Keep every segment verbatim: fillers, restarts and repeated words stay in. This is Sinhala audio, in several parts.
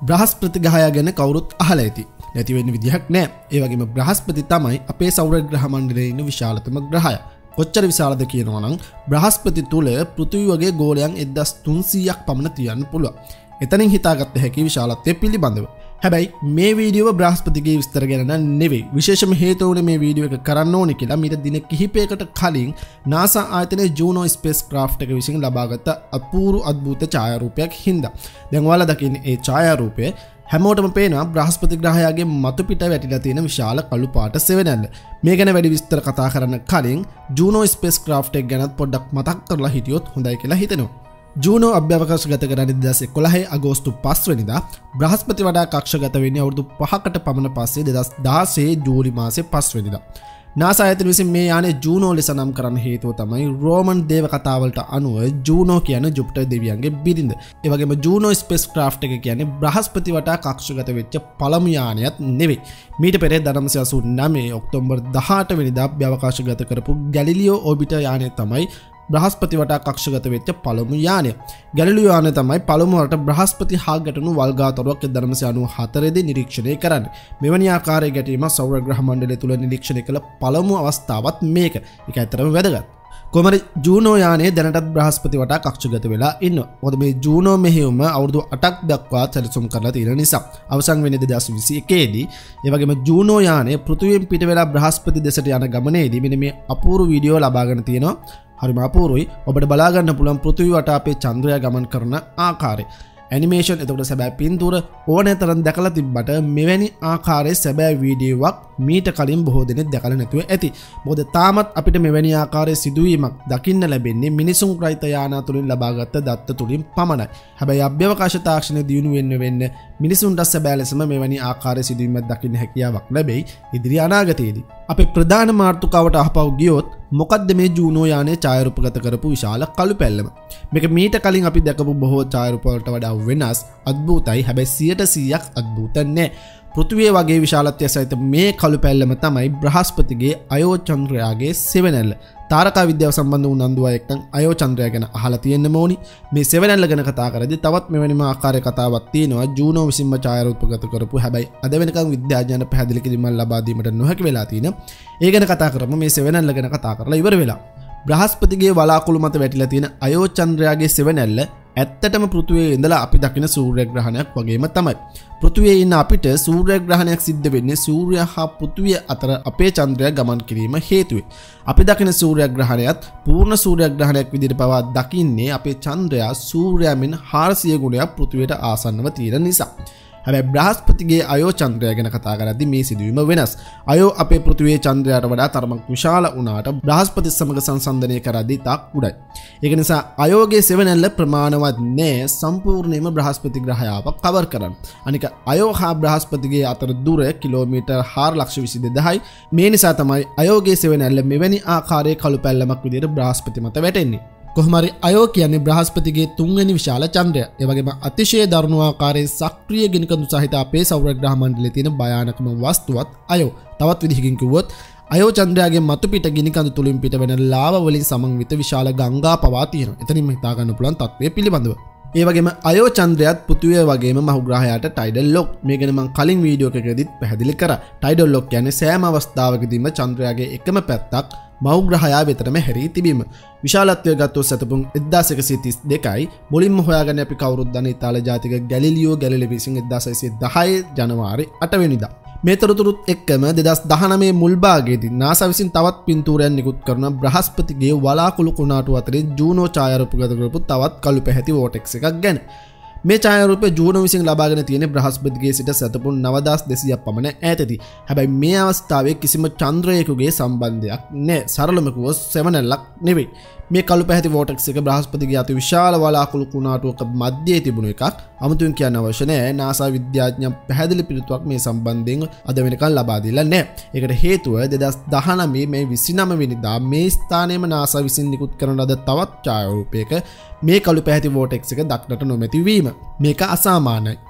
බ්‍රහස්පති ග්‍රහයා ගැන කවුරුත් අහලා ඇති. නැති වෙන්න විදිහක් නැහැ. ඒ වගේම බ්‍රහස්පති තමයි අපේ සෞර ග්‍රහ මණ්ඩලයේ ඉන්න විශාලතම ග්‍රහය. කොච්චර විශාලද කියනවා නම් බ්‍රහස්පති තුල පෘථිවි වගේ ගෝලයන් එක්දාස් තුන්සීයක් පමණ තියන්න පුළුවන්. එතනින් හිතාගත්ත හැකි විශාලත්වය පිළිබඳව. හැබැයි මේ වීඩියෝව බ්‍රහස්පතිගේ විස්තර ගැන නෙවෙයි. විශේෂම හේතුව උනේ මේ වීඩියෝ එක කරන්න ඕනේ කියලා මීට දින කිහිපයකට කලින් NASA ආයතනයේ ජූනෝ ස්පේස් ක්‍රාෆ්ට් එක විසින් ලබාගත් අපූර්ව අద్భుත ඡායාරූපයක් හින්දා. දැන් ඔයාලා දකින්නේ ඒ ඡායාරූපය හැමෝටම පේනවා බ්‍රහස්පති ග්‍රහයාගේ මතු පිට වැටිලා තියෙන විශාල කළු පාට සෙවණැල්ල. මේ ගැන වැඩි විස්තර කතා කරන්න කලින් ජූනෝ ස්පේස් ක්‍රාෆ්ට් එක ගැනත් පොඩ්ඩක් මතක් කරලා හිටියොත් හොඳයි කියලා හිතෙනවා. ජූනෝ අභ්‍යවකාශගත කරන්නේ දෙදාස් එකොළහ අගෝස්තු පහ වෙනිදා. බ්‍රහස්පති වඩා කක්ෂගත වෙන්නේ අවුරුදු පහකට පමණ පස්සේ දෙදාස් දහසය ජූලි මාසේ පහ වෙනිදා. NASA ආයතන විසින් මේ යානේ ජූනෝ ලෙස නම් කරන්න හේතුව තමයි රෝමන් දේව කතාවලට අනුව ජූනෝ කියන්නේ ජුපිටර් දෙවියන්ගේ බිරිඳ. ඒ වගේම ජූනෝ ස්පේස් ක්‍රාෆ්ට් එක කියන්නේ බ්‍රහස්පති වටා කක්ෂගත වෙච්ච පළමු යානයක් නෙවෙයි. මීට පෙර දහනවසිය අසූ නවය ඔක්තෝබර් දහඅට වෙනිදා අභ්‍යවකාශගත කරපු ගැලිලියෝ ඕබිටර් යානය තමයි බ්‍රහස්පති වටා කක්ෂගත වෙච්ච පළමු යානය. ගැලිලියෝ යානය තමයි පළමු වරට බ්‍රහස්පති හා ගැටුණු වල්ගාතරුවක් එක්දාස් නවසිය අනූ හතර දී නිරීක්ෂණය කරන්නේ. මෙවැනි ආකාරයේ ගැටීම සෞර ග්‍රහ මණ්ඩලය තුල නිරීක්ෂණය කළ පළමු අවස්ථාවක් මේක. ඒක ඇත්තටම වැදගත්. කොහමද ජූනෝ යානය දැනටත් බ්‍රහස්පති වටා කක්ෂගත වෙලා ඉන්නවා. මොකද මේ ජූනෝ මෙහෙයුම අවුරුදු අටක් දක්වා සැලසුම් කරලා තියෙන නිසා. අවසන් වෙන්නේ දෙදාස් විසි එකේ දී. ඒ වගේම ජූනෝ යානය පෘථිවියෙන් පිට වෙලා බ්‍රහස්පති දෙසට යන ගමනේදී මෙන්න මේ අපූර්ව වීඩියෝ ලබාගෙන තියෙනවා. හරිම අපූර්වයි. ඔබට බලා ගන්න පුළුවන් පෘථිවි වටා අපේ චන්ද්‍රයා ගමන් කරන ආකාරය. ඇනිමේෂන් එතකොට සැබෑ පින්තූර ඕනෑ තරම් දැකලා තිබ්බට මෙවැනි ආකාරයේ සැබෑ වීඩියෝවක් මීට කලින් බොහෝ දෙනෙක් දැකලා නැතුව ඇති. මොකද තාමත් අපිට මෙවැනි ආකාරයේ සිදුවීමක් දකින්න ලැබෙන්නේ මිනිසුන් රහිත යානා තුලින් ලබාගත් දත්ත තුලින් පමණයි. හැබැයි අභ්‍යවකාශ තාක්ෂණය දියුණු වෙන්න වෙන්න මිනිසුන්ට සැබෑ ලෙසම මෙවැනි ආකාරයේ සිදුවීමක් දකින්න හැකියාවක් ලැබෙයි ඉදිරි අනාගතයේදී. අපේ ප්‍රධාන මාතෘකාවට අහපව් ගියොත් මොකද්ද මේ ජූනෝ යානයේ ඡායාරූපගත කරපු විශාල කළු පැල්ලම? මේක මීට කලින් අපි දැකපු බොහෝ ඡායාරූප වලට වඩා වෙනස්, අద్భుතයි. හැබැයි සියයට සීයක් අద్భుත නැහැ. පෘථිවිය වගේ විශාලත්වය සහිත මේ කළු පැල්ලම තමයි බ්‍රහස්පතිගේ අයෝ චන්ද්‍රයාගේ සෙවණැල්ල. තාරකා විද්‍යාව සම්බන්ධ උනන්දුව එක්කන් අයෝ චන්ද්‍රයා ගැන අහලා තියෙන්න ඕනි. මේ සෙවණැල්ල ගැන කතා කරද්දී තවත් මෙවැනිම ආකාරයක කතාවක් තියෙනවා. ජූනෝ විසින්ම ඡායාරූපගත කරපු හැබැයි අද වෙනකන් විද්‍යාඥයන් පැහැදිලි කිරීමක් ලබා දීමට නොහැකි වෙලා තියෙන. ඒ ගැන කතා කරමු. මේ සෙවණැල්ල ගැන කතා කරලා ඉවර වෙලා. බ්‍රහස්පතිගේ වලාකුළු මත වැටිලා තියෙන අයෝ චන්ද්‍රයාගේ සෙවණැල්ල ඇත්තටම පෘථිවියේ ඉඳලා අපි දකින සූර්යග්‍රහණයක් වගේම තමයි. පෘථිවියේ ඉන්න අපිට සූර්යග්‍රහණයක් සිද්ධ වෙන්නේ සූර්යයා හා පෘථිවිය අතර අපේ චන්ද්‍රය ගමන් කිරීම හේතුවෙන්. අපි දකින සූර්යග්‍රහණයත් පූර්ණ සූර්යග්‍රහණයක් විදිහට පවා දකින්නේ අපේ චන්ද්‍රයා සූර්යයා මෙන් හාරසිය ගුණයක් පෘථිවියට ආසන්නව තියෙන නිසා. හැබැයි බ්‍රහස්පතිගේ අයෝ චන්ද්‍රය ගැන කතා කරද්දී මේ සිදුවීම වෙනස්. අයෝ අපේ පෘථිවියේ චන්ද්‍රයාට වඩා තරමක් විශාල වුණාට බ්‍රහස්පති සමග සංසන්දනය කරද්දී තාක් උඩයි. ඒක නිසා අයෝගේ සෙවණැල්ල ප්‍රමාණවත් නෑ සම්පූර්ණයෙන්ම බ්‍රහස්පති ග්‍රහයාව කවර් කරන්න. අනික අයෝ හා බ්‍රහස්පතිගේ අතර දුර කිලෝමීටර් හාර ලක්ෂ විසි දෙකයි. මේ නිසා තමයි අයෝගේ සෙවණැල්ල මෙවැනි ආකාරයේ කළු පැල්ලමක් විදිහට බ්‍රහස්පති මත වැටෙන්නේ. කොහොමරි අයෝ කියන්නේ බ්‍රහස්පතිගේ තුන්වෙනි විශාල චන්ද්‍රය. ඒ වගේම අතිශය දරුණු ආකාරයේ සක්‍රීය ගිනිකඳු සහිත අපේ සෞර ග්‍රහ මණ්ඩලයේ තියෙන භයානකම වස්තුවත් අයෝ. තවත් විදිහකින් කිව්වොත් අයෝ චන්ද්‍රයාගේ මතු පිට ගිනිකඳු තුලින් පිට වෙන ලාවා වලින් සමන්විත විශාල ගංගා පවා තියෙනවා. එතනින්ම හිතා ගන්න පුළුවන් තත්ත්වය පිළිබඳව. ඒ වගේම අයෝ චන්ද්‍රයත් පෘථිවිය වගේම මහු ග්‍රහයාට ටයිඩල් ලොක්. මේ ගැන මම කලින් වීඩියෝ එකකදීත් පැහැදිලි කරා. ටයිඩල් ලොක් කියන්නේ සෑම අවස්ථාවකදීම චන්ද්‍රයාගේ එකම පැත්තක් මහු ග්‍රහයා වෙතටම හැරී තිබීම. විශාලත්වය ගත්තොත් සතපුම් එක්දාස් එකසිය තිස් දෙකයි. මුලින්ම හොයාගන්නේ අපි කවුරුත් දන්න ඉතාලි ජාතික ගැලිලියෝ ගැලිලි විසින් එක්දාස් හයසිය දහය ජනවාරි අට වෙනිදා. මේ තොරතුරුත් එක්කම දෙදාස් දහනවය මුල් භාගයේදී NASA විසින් තවත් පින්තූරයක් නිකුත් කරන බ්‍රහස්පතිගේ වලාකුළු කුණාටු අතරේ ජූනෝ ඡායාරූපගත කරපු තවත් කළු පැහැති වෝටෙක්ස් එකක් ගැන. මේ ඡායාරූපය ජූනෝ විසින් ලබාගෙන තියෙන බ්‍රහස්පතිගේ සිට සතපුම් නවදාස් දෙසීයක් පමණ ඈතදී. හැබැයි මේ අවස්ථාවේ කිසිම චන්ද්‍රයෙකුගේ සම්බන්ධයක් නැහැ. සරලම කිව්වොත් සෙවණැල්ලක් නෙවෙයි. මේ කළු පැහැති වෝටෙක්ස් එක බ්‍රහස්පතිගේ අති විශාල වලාකුළු කුණාටුවක මැදේ තිබුණු එකක්. අමුතුවෙන් කියන්න අවශ්‍ය නැහැ. NASA විද්‍යාඥයන් පැහැදිලි පිළිතුරක් මේ සම්බන්ධයෙන් අද වෙනකන් ලබා දීලා නැහැ. ඒකට හේතුව දෙදාස් දහනවය මේ විසිනම වෙනිදා මේ ස්ථානයේම NASA විසින් නිකුත් කරන ලද තවත් ඡායාරූපයක මේ කළු පැහැති වෝටෙක්ස් එක දක්නට නොමැති වීම. මේක අසාමාන්‍යයි.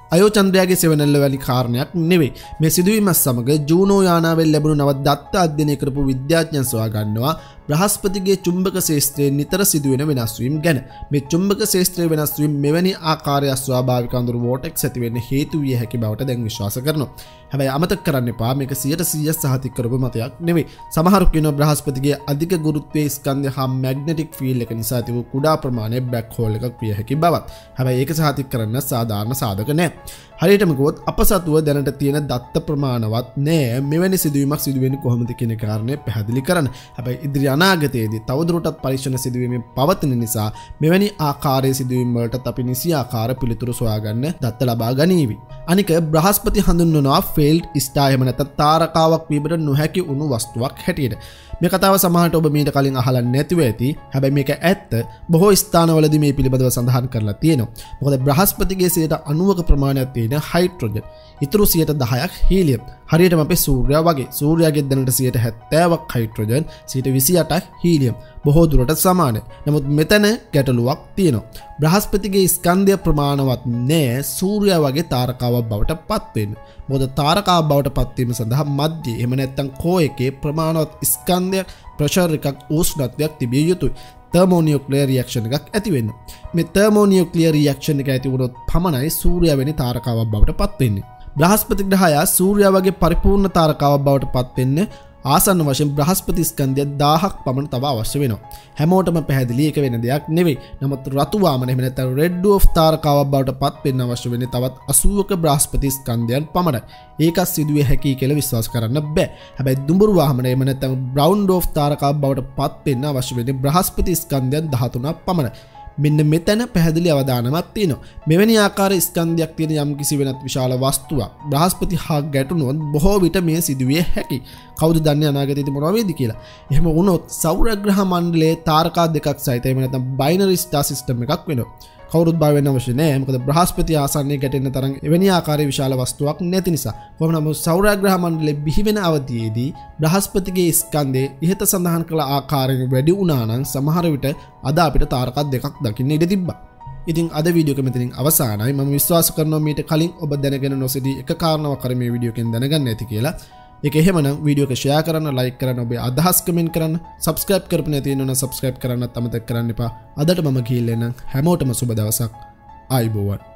අයෝ චන්ද්‍රයාගේ සෙවණැල්ල වැනි කාරණයක් නෙවෙයි. මේ සිදුවීමත් සමග ජූනෝ යානාවෙන් ලැබුණු නව දත්ත අධ්‍යයනය කරපු විද්‍යාඥයන් සොයා ගන්නවා බ්‍රහස්පතිගේ චුම්බක ශේෂ්ත්‍රයේ නිතර සිදුවෙන වෙනස් වීම ගැන. මේ චුම්බක ශේෂ්ත්‍රයේ වෙනස් වීම මෙවැනි ආකාරයේ අස්වාභාවික අඳුරු වෝටෙක්ස් ඇති වෙන්න හේතු විය හැකි බවට දැන් විශ්වාස කරනවා. හැබැයි අමතක කරන්න එපා මේක සියයට සීයක් සහතික කරපු මතයක් නෙවෙයි. සමහරු කියනවා බ්‍රහස්පතිගේ අධික ගුරුත්වයේ ස්කන්ධය හා මැග්නටික් ෆීල්ඩ් එක නිසා තිබු කුඩා ප්‍රමාණයේ බ්ලැක් හෝල් එකක් විය හැකි බවත්. හැබැයි ඒක සහතික කරන්න සාධාරණ සාධක නැහැ. හරියටම කිව්වොත් අප සතුව දැනට තියෙන දත්ත ප්‍රමාණවත් නෑ මෙවැනි සිදුවීමක් සිදු වෙන්නේ කොහොමද කියන කාරණය පැහැදිලි කරන්න. හැබැයි ඉදිරි අනාගතයේදී තවදුරටත් පරීක්ෂණ සිදුවීමේ පවතින නිසා මෙවැනි ආකාරයේ සිදුවීම් වලටත් අපි නිසියාකාර පිළිතුරු සොයාගන්න දත්ත ලබා ගනීවි. අනික බ්‍රහස්පති හඳුන්වනවා ෆේල්ඩ් ස්ටාර් එහෙම නැත්නම් තාරකාවක් වීමට නොහැකි වුණු වස්තුවක් හැටියට. මේ කතාව සමහරට ඔබ මීට කලින් අහලා නැතිව ඇති. හැබැයි මේක ඇත්ත. බොහෝ ස්ථානවලදී මේ පිළිබඳව සඳහන් කරලා තියෙනවා. මොකද බ්‍රහස්පතිගේ සියයට අනූවක ප්‍රමාණයක් තියෙන හයිඩ්‍රෝජන්. ඉතුරු සියයට දහයක් හීලියම්. හරියටම අපේ සූර්යයා වගේ. සූර්යාගේ දැනට සියයට හැත්තෑවක් හයිඩ්‍රෝජන්, සියයට විසිඅටක් හීලියම්. බොහෝ දුරට සමානයි. නමුත් මෙතන ගැටලුවක් තියෙනවා. බ්‍රහස්පතිගේ ස්කන්ධය ප්‍රමාණවත් නෑ සූර්යයා වගේ තාරකාවක් බවට පත් වෙන්න. මොකද තාරකාවක් බවට පත් වීම සඳහා මධ්‍ය එහෙම නැත්නම් කෝ එකේ ප්‍රමාණවත් ස්කන්ධයක් ප්‍රෙෂර් එකක් උෂ්ණත්වයක් තිබිය යුතුයි. තර්මෝනියුක්ලියර් රියැක්ෂන් එකක් ඇති වෙන්න. මේ තර්මෝනියුක්ලියර් රියැක්ෂන් එක ඇති වුණොත් පමණයි සූර්යයා වැනි තාරකාවක් බවට පත් වෙන්නේ. බ්‍රහස්පති ග්‍රහයා සූර්යයා වගේ පරිපූර්ණ තාරකාවක් බවට පත් වෙන්න ආසන්න වශයෙන් බ්‍රහස්පති ස්කන්ධය දහයක් පමණ තව අවශ්‍ය වෙනවා. හැමෝටම පැහැදිලි එක වෙන දෙයක් නෙවෙයි. නමුත් රතු වාමන එහෙම නැත්නම් රෙඩ් ඩෝෆ් තාරකාවක් බවට පත් වෙන්න අවශ්‍ය වෙන්නේ තවත් අසූවක බ්‍රහස්පති ස්කන්ධයන් පමණයි. ඒකත් සිදුවේ හැකි කියලා විශ්වාස කරන්න බෑ. හැබැයි දුඹුරු වාමන එහෙම නැත්නම් බ්‍රවුන් ඩෝෆ් තාරකාවක් බවට පත් වෙන්න අවශ්‍ය වෙන්නේ බ්‍රහස්පති ස්කන්ධයන් දහතුනක් පමණයි. මෙන්න මෙතන පැහැදිලි අවධානමක් තියෙනවා. මෙවැනි ආකාරයේ ස්කන්ධයක් තියෙන යම් කිසි වෙනත් විශාල වස්තුවක් බ්‍රහස්පති හා ගැටුණොත් බොහෝ විට මේ සිදුවිය හැකි. කවුද දන්නේ අනාගතයේදී මොනවා වෙයිද කියලා. එහෙම වුණොත් සෞර ග්‍රහ මණ්ඩලයේ තාරකා දෙකක් සහිත එහෙම නැත්නම් බයිනරි ස්ටාර් සිස්ටම් එකක් වෙනවා. කවුරුත් බය වෙන්න අවශ්‍ය නැහැ. මොකද බ්‍රහස්පති ආසන්නයේ ගැටෙන්න තරම් එවැනි ආකාරයේ විශාල වස්තුවක් නැති නිසා. කොහොම නමුත් සෞර ග්‍රහ මණ්ඩලයේ බිහි වෙන අවධියේදී බ්‍රහස්පතිගේ ස්කන්ධයේ ඉහත සඳහන් කළ ආකාරයෙන් වැඩි වුණා නම් සමහර විට අද අපිට තාරකා දෙකක් දකින්න ඉඩ තිබ්බා. ඉතින් අද වීඩියෝ එක මෙතනින් අවසానයි. මම විශ්වාස කරනවා මීට කලින් ඔබ දැනගෙන නොසිටි එක කාරණාවක් කර මේ වීඩියෝ එකෙන් දැනගන්න ඇති කියලා. ඒක එහෙමනම් වීඩියෝ එක ෂෙයා කරන්න, ලයික් කරන්න, ඔබේ අදහස් කමෙන්ට් කරන්න, සබ්ස්ක්‍රයිබ් කරපු නැති වෙනවනම් සබ්ස්ක්‍රයිබ් කරන්නත් අමතක කරන්න එපා. අදට මම ගිහිල්ලා එනම් හැමෝටම සුබ දවසක්. ආයුබෝවන්.